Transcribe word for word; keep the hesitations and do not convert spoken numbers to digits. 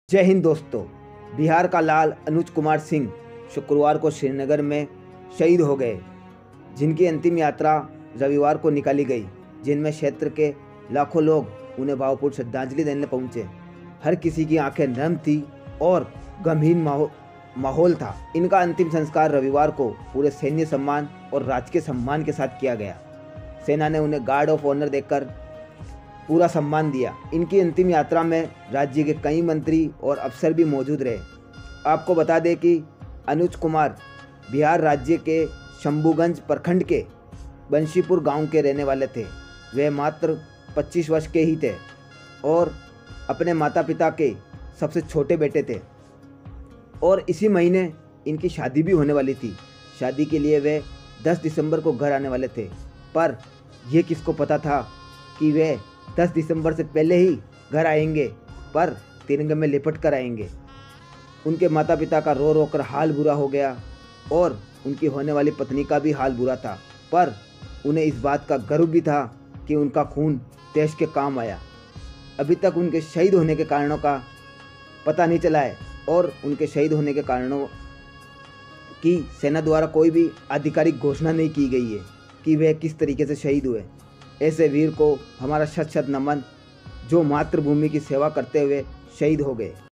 जय हिंद दोस्तों। बिहार का लाल अनुज कुमार सिंह शुक्रवार को श्रीनगर में शहीद हो गए, जिनकी अंतिम यात्रा रविवार को निकाली गई, जिनमें क्षेत्र के लाखों लोग उन्हें भावपूर्ण श्रद्धांजलि देने पहुंचे। हर किसी की आंखें नम थी और गमगीन माहौ, माहौल था। इनका अंतिम संस्कार रविवार को पूरे सैन्य सम्मान और राजकीय सम्मान के साथ किया गया। सेना ने उन्हें गार्ड ऑफ ऑनर देकर पूरा सम्मान दिया। इनकी अंतिम यात्रा में राज्य के कई मंत्री और अफसर भी मौजूद रहे। आपको बता दें कि अनुज कुमार बिहार राज्य के शंभूगंज प्रखंड के बंशीपुर गांव के रहने वाले थे। वे मात्र पच्चीस वर्ष के ही थे और अपने माता पिता के सबसे छोटे बेटे थे और इसी महीने इनकी शादी भी होने वाली थी। शादी के लिए वे दस दिसंबर को घर आने वाले थे, पर यह किसको पता था कि वे दस दिसंबर से पहले ही घर आएंगे, पर तिरंगे में लिपट कर आएंगे। उनके माता पिता का रो रो कर हाल बुरा हो गया और उनकी होने वाली पत्नी का भी हाल बुरा था, पर उन्हें इस बात का गर्व भी था कि उनका खून देश के काम आया। अभी तक उनके शहीद होने के कारणों का पता नहीं चला है और उनके शहीद होने के कारणों की सेना द्वारा कोई भी आधिकारिक घोषणा नहीं की गई है कि वे किस तरीके से शहीद हुए। ऐसे वीर को हमारा शत शत नमन, जो मातृभूमि की सेवा करते हुए शहीद हो गए।